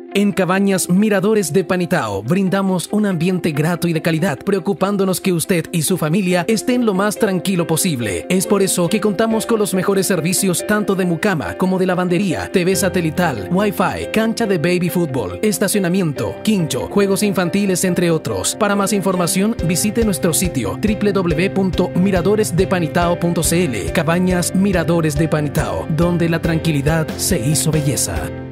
En Cabañas Miradores de Panitao brindamos un ambiente grato y de calidad, preocupándonos que usted y su familia estén lo más tranquilo posible. Es por eso que contamos con los mejores servicios tanto de mucama como de lavandería, TV satelital, Wi-Fi, cancha de baby fútbol, estacionamiento, quincho, juegos infantiles, entre otros. Para más información, visite nuestro sitio www.miradoresdepanitao.cl. Cabañas Miradores de Panitao, donde la tranquilidad se hizo belleza.